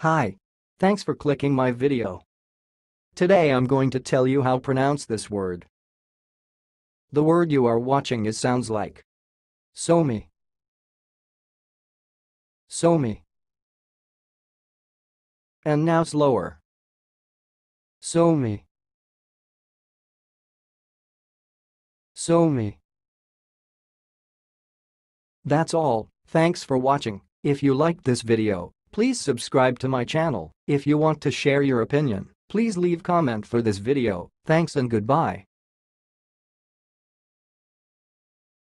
Hi. Thanks for clicking my video. Today I'm going to tell you how to pronounce this word. The word you are watching sounds like Soami. Soami. And now slower. Soami. Soami. That's all. Thanks for watching. If you liked this video, please subscribe to my channel. If you want to share your opinion, please leave comment for this video. Thanks and goodbye.